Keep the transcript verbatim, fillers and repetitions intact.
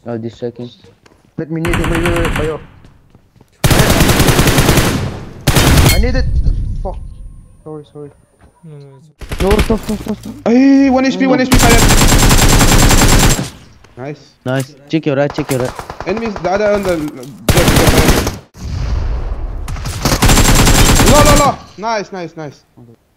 I'll distract him. Let me need it. Wait, wait, wait, Bayo. I need it. Fuck. Sorry, sorry. No, no, it's No, stop, stop, stop, stop. Ay, one H P, one H P, fire. Nice. Nice. Check your right, check your right. Enemies, the other on the left. No, no, no. Nice, nice, nice.